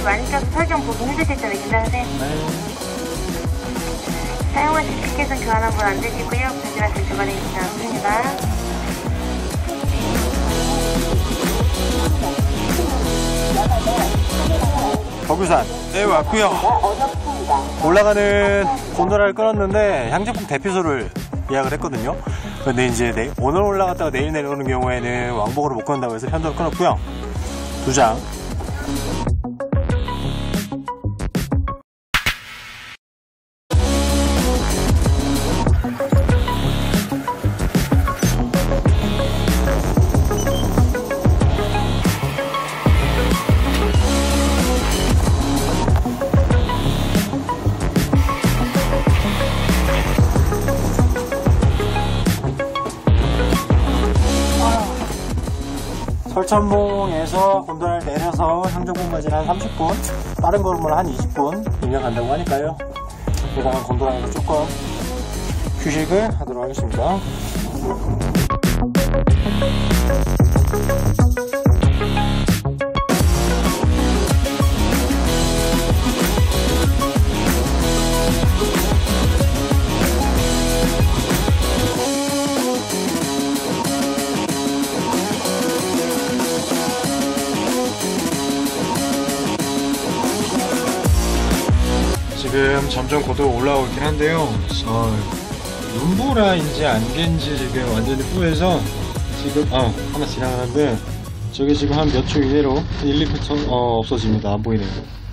많이 껴서 설정 보기 힘드실 점이 괜찮으세요? 네. 사용하실 티켓은 교환 환불 안 되시고요. 변질하실 주간에 있지 않습니다. 격유산 네 왔고요. 올라가는 곤도라를 끊었는데 향제품 대피소를 예약을 했거든요. 근데 이제 오늘 올라갔다가 내일 내려오는 경우에는 왕복으로 못 간다고 해서 편도로 끊었고요. 2장. 설천봉에서 곤도라를 내려서 향정봉까지는 한 30분, 빠른 걸음으로 한 20분 간다고 하니까요. 일단은 곤도라에서 조금 휴식을 하도록 하겠습니다. 지금 점점 고도가 올라오고 있긴 한데요. 눈보라인지 안개인지 지금 완전히 뿌해서 지금 하나 지나가는데 저게 지금 한 몇 초 이내로 1, 2m 없어집니다. 안 보이네요.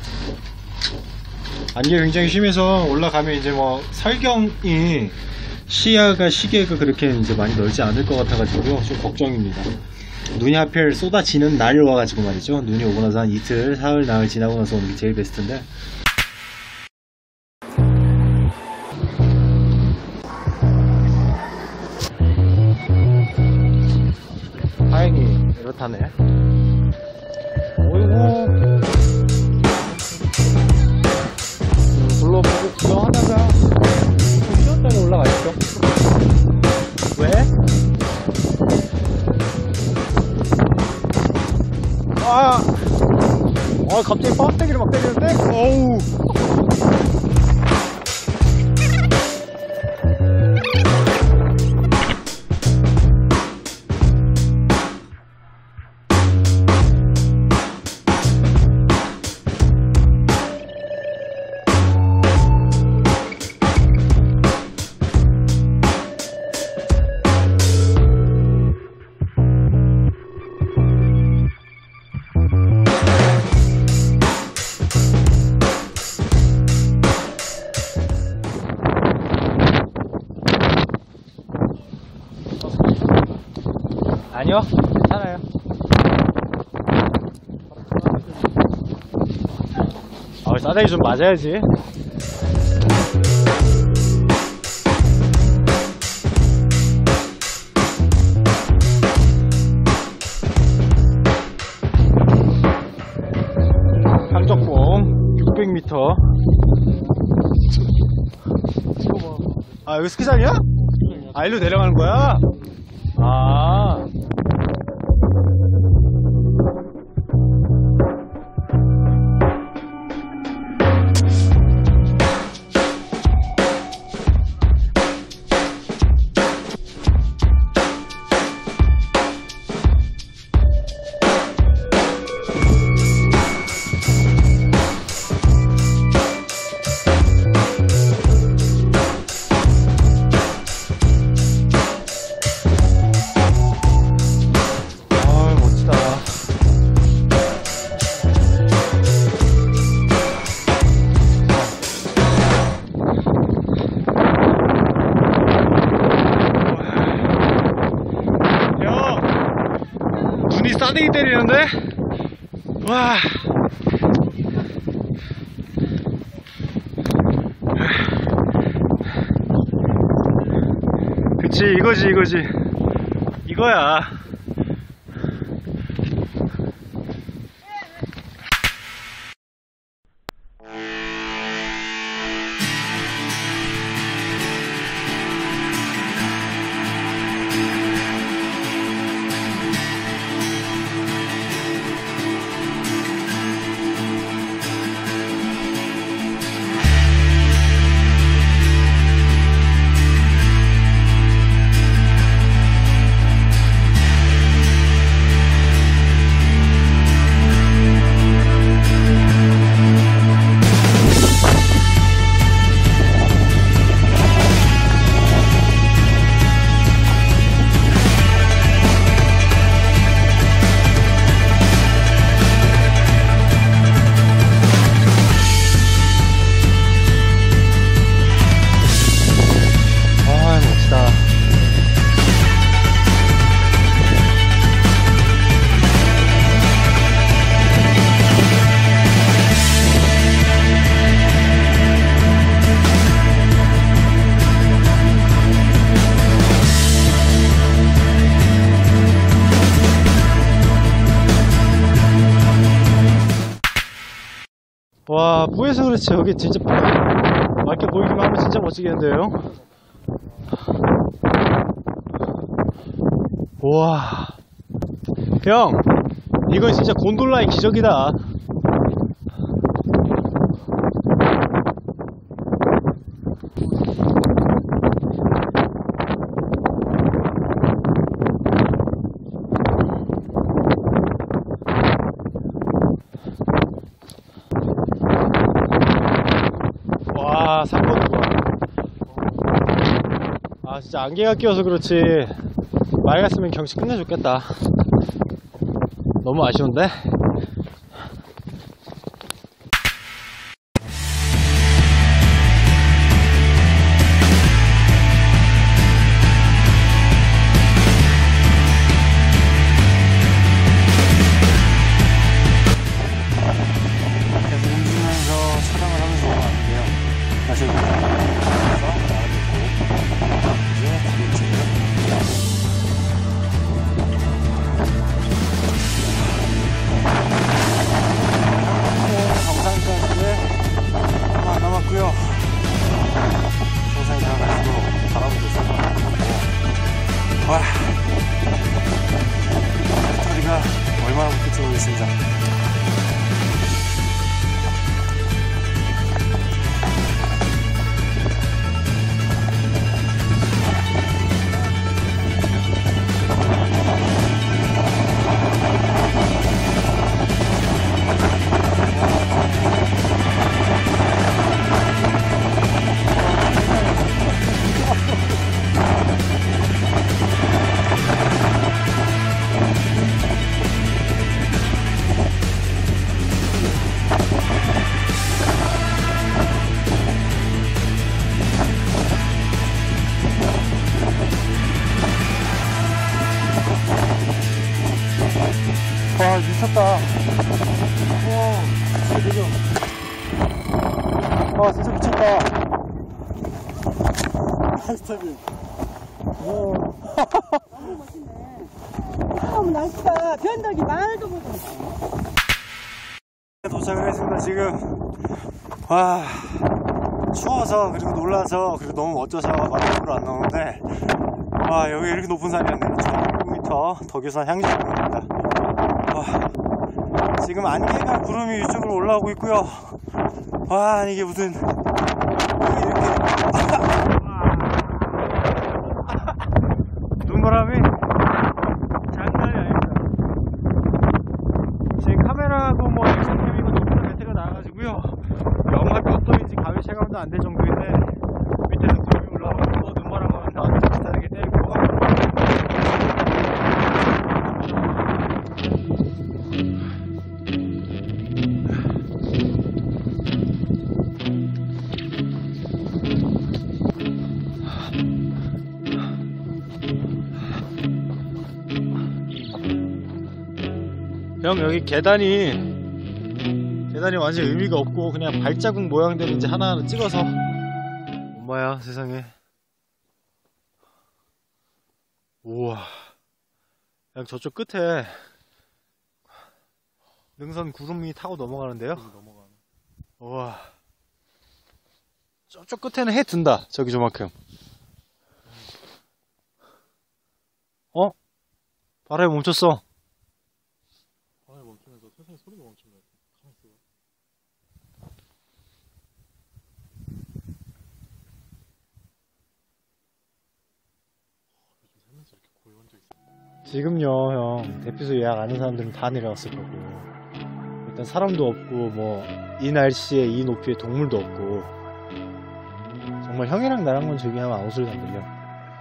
안개 굉장히 심해서 올라가면 이제 뭐 설경이 시계가 그렇게 이제 많이 넓지 않을 것 같아가지고요. 좀 걱정입니다. 눈이 하필 쏟아지는 날이 와가지고 말이죠. 눈이 오고 나서 한 이틀, 사흘, 나흘 지나고 나서 오는 게 제일 베스트인데. 다행히 이렇다네. 어이구. 둘러보고 구경하다가 쉬었다가 올라가시죠. 왜? 갑자기 빡대기를 막 때리는데? 어우. 아니요, 괜찮아요. 싸대기 좀 맞아야지. 향적봉 600m. 여기 스키장이야? 일로 내려가는 거야? 싸대기 때리는데? 와. 그치, 이거지. 이거야. 와, 뿌에서 그렇지. 여기 진짜 맑게 보이기만 하면 진짜 멋지겠는데요? 우와. 형, 이건 진짜 곤돌라의 기적이다. 와, 상권 좋아. 아, 진짜 안개가 끼어서 그렇지. 맑았으면 경치 끝내줬겠다. 너무 아쉬운데? 계속 움직이면서 촬영을 하면서 왔는데요. 다시 남았고요. 정상에 들어갈수록 바라보고 있어서 와, 배터리가 얼마나 붙을지 모르겠습니다. 와, 미쳤다. 와, 진짜 되죠? 와, 진짜 미쳤다. 하이스타일. 너무 멋있네. 너무 날씨가 변덕이 말도 못해. 도착을 했습니다, 지금. 와, 추워서, 그리고 놀라서, 그리고 너무 멋져서 마음으로 안 나오는데, 와, 여기 이렇게 높은 산이었네요. 1600m 덕유산 향지입니다. 와, 지금 안개가 구름이 위쪽으로 올라오고 있고요. 와, 이게 무슨 이렇게 눈바람이 장난이 아닙니다. 지금 카메라하고 뭐 액션캠이고 높은 배트가 나와가지고요, 영하 몇 도인지 감이 체감도 안 될 정도인데 밑에서 구름이 올라오고 눈바람은 나한테 비슷하게 때리고. 형, 여기 계단이 완전 의미가 없고 그냥 발자국 모양대로 이제 하나하나 찍어서. 엄마야 세상에. 우와, 그냥 저쪽 끝에 능선 구름이 타고 넘어가는데요. 우와, 저쪽 끝에는 해 든다. 저기 저만큼. 어? 바람이 멈췄어. 바람이 멈추면서 세상에 소리가 멈춘 거야. 가만히 있어. 요즘 살면서 이렇게 고요한 적 있어? 지금요, 형. 대피소 예약 안 한 사람들은 다 내려왔을 거고. 일단 사람도 없고, 뭐, 이 날씨에 이 높이에 동물도 없고. 정말 형이랑 나랑만 저기 하면 아무 소리도 안 들려.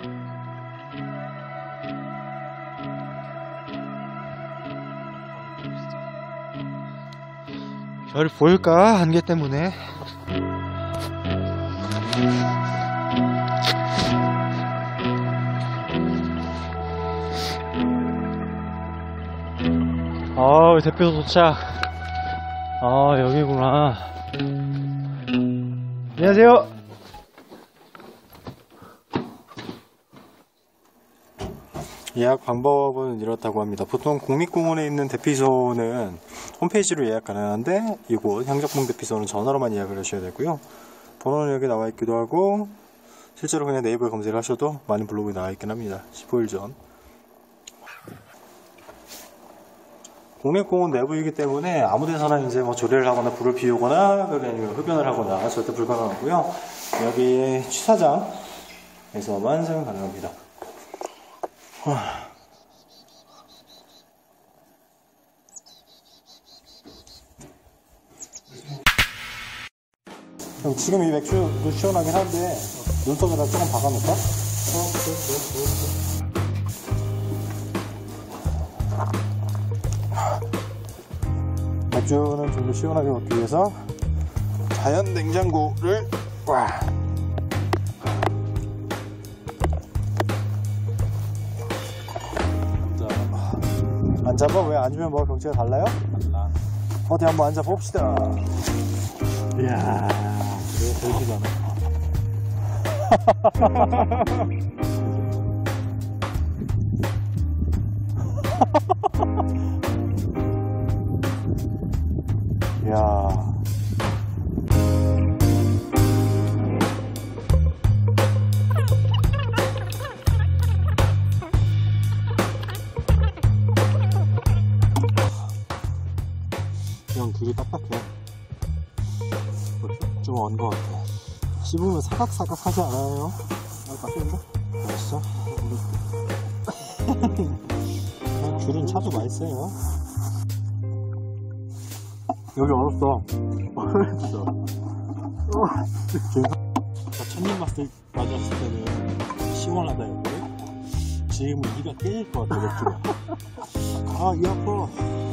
별 보일까? 안개 때문에. 대표소 도착. 여기구나. 안녕하세요. 예약 방법은 이렇다고 합니다. 보통 국립공원에 있는 대피소는 홈페이지로 예약 가능한데 이곳 향적봉 대피소는 전화로만 예약을 하셔야 되고요. 번호는 여기 나와 있기도 하고 실제로 그냥 네이버에 검색을 하셔도 많은 블로그에 나와 있긴 합니다. 15일 전. 국립공원 내부이기 때문에 아무 데서나 이제 뭐 조례를 하거나 불을 피우거나 아니면 흡연을 하거나 절대 불가능하고요. 여기 취사장에서만 사용 가능합니다. 형, 지금 이 맥주도 시원하긴 한데 눈썹에다 조금 박아놓을까? 맥주는 좀 더 시원하게 먹기 위해서 자연 냉장고를 와. 앉아봐. 왜 앉으면 뭐 경치가 달라요? 달라. 어디 한번 앉아 봅시다. 이야, 그래 별지잖아. 이야. 그냥 귤이 딱딱해. 좀 언 것 같아. 씹으면 사각사각 하지 않아요? 깎인다? 맛있어? 귤은 차도 맛있어요. 여기 얼었어. 첫입 맛을 맞았을 때는 시원하다 했고 지금은 이가 깨질 것 같아 맥주가. 아, 이 아파.